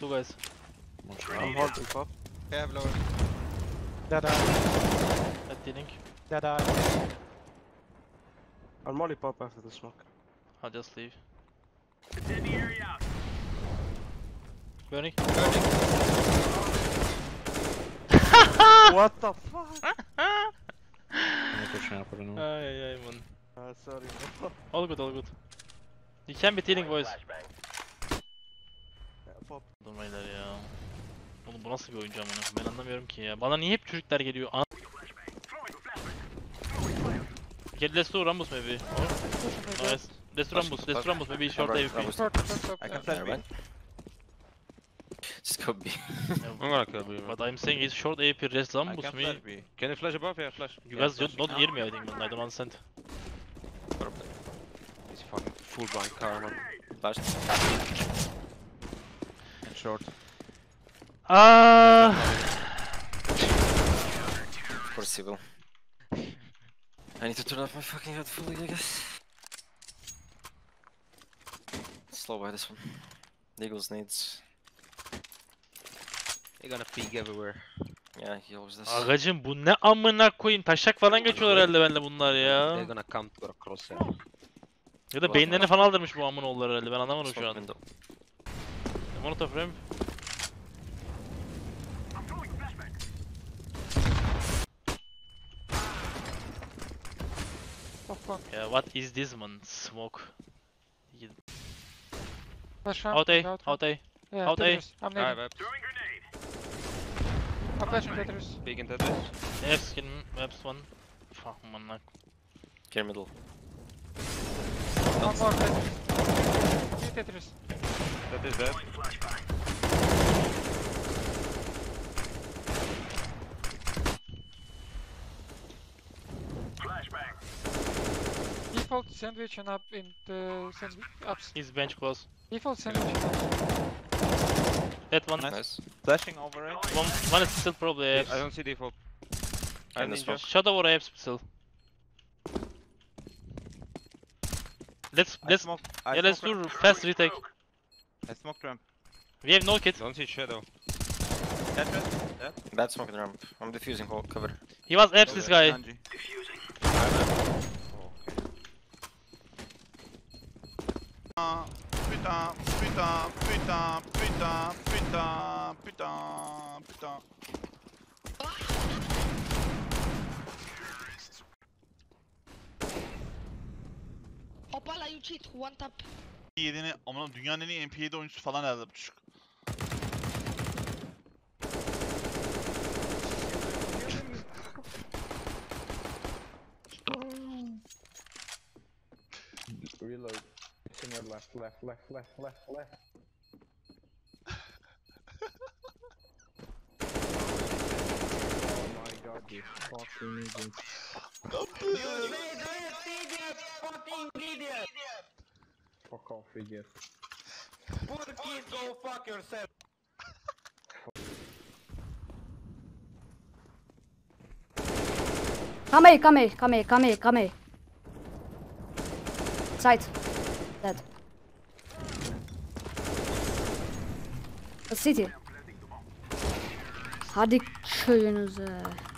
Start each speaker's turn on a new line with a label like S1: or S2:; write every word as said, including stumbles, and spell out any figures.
S1: Two guys.
S2: I'm holding pop.
S3: Yeah, I have lower.
S4: Dead eye.
S1: At the link.
S4: Dead eye.
S2: I'll molly pop after the smoke.
S1: I'll just leave.
S5: Extend the area out.
S1: Burning.
S2: What the fuck?
S6: Ne pushing up, I don't know.
S1: Ay ay man.
S2: Uh, sorry.
S1: All good, all good. You can be healing boys.
S2: Yeah, pop.
S1: Durmaylar ya. Oğlum bu nasıl bir oyuncu amına? Ben anlamıyorum ki ya. Bana niye hep çocuklar geliyor? An Get let's do Rambus maybe. Or... Nice. Let's do Rambus. Let's do Rambus. Maybe short A W P.
S4: Short, short, short.
S3: I can
S4: Yeah.
S3: flash B.
S6: Just go B.
S1: Yeah,
S6: I'm gonna kill B.
S1: but I'm saying it's short A W P. Rest
S3: I
S1: Rambus
S3: can
S1: me.
S3: flash B.
S6: Can you flash above? Yeah, flash.
S1: You
S6: Yeah,
S1: guys don't, don't hear me I think man. I don't understand.
S6: He's fucking full blind car, man.
S3: Flash. And short.
S1: Ah.
S6: For civil. I need to turn off my fucking head fully, I guess. Slow by this one. Eagles needs.
S3: They're gonna peek everywhere.
S6: Yeah, he always does.
S1: Agacım bu ne amına koyayım? Taşak falan geçiyorlar herhalde benimle bunlar
S3: They're
S1: ya.
S3: gonna come to our crosshair.
S1: Ya da beyinlerini falan aldırmış bu amına oğulları herhalde. Ben anlamadım şu
S6: Smoke
S1: an.
S6: window.
S1: Molotov ramp.
S5: I'm throwing flashbang.
S4: Oh fuck.
S1: Yeah, what is this man? Smoke.
S4: Flash ramp.
S1: Out A,
S4: out.
S1: out A.
S4: Yeah,
S1: out A.
S4: Tetris. I'm
S3: Alright,
S4: nading.
S3: Babs.
S5: Throwing grenade.
S4: I'm flashing Tetris.
S3: Peek in Tetris.
S1: F skin, maps one. Fuck man like.
S6: Care middle.
S4: One more Tetris. Three Tetris.
S3: That is dead.
S5: Flashbang.
S4: Default sandwich and up in the sandwich. Ups.
S1: He's bench close.
S4: Default sandwich.
S1: That one.
S6: Nice.
S3: Flashing over it.
S1: One, one is still probably A F.
S3: I don't see default.
S6: I
S3: I
S6: this
S3: ninja.
S6: one.
S1: Shadow or A F still. Let's
S3: I
S1: let's
S3: smoke. I
S1: yeah let's
S3: smoke
S1: do fast retake.
S3: ramp. I smoked ramp.
S1: We have no kit.
S3: Don't see shadow. Tetris. Dead.
S6: Bad smoke in the ramp. I'm defusing whole cover.
S1: He was F this guy.
S3: Kanji.
S5: Diffusing.
S7: Putain, putain, putain, putain, putain, putain, putain.
S8: Hoppala you cheat, one tap.
S7: yedi'ni aman dünyanın en iyi M P yedi oyuncusu falan herhalde bu çocuk.
S9: Reload. It's in your left, left, left, left, left, left. Oh my god, you fucking idiot. Fuck off, idiot.
S3: Go fuck yourself.
S10: Come here, come here, come here, come here, come here. Side. Dead. City. Hadi köyünüze.